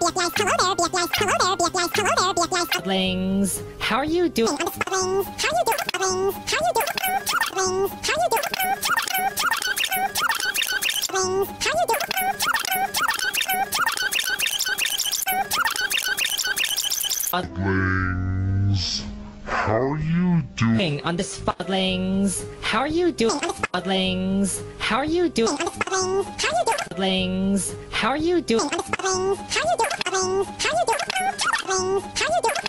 Siblings, how are you doing? Siblings, how are you doing? On the Siblings, how are you doing? Siblings, how are you doing? Siblings, how are you doing?